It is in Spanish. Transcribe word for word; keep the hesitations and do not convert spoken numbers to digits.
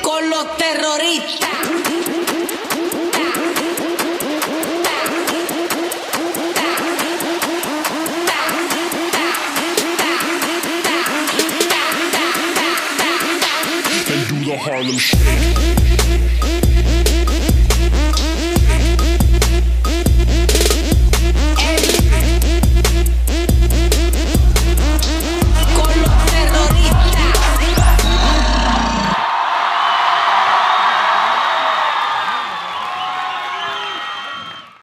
con los terroristas. And do the Harlem Shake.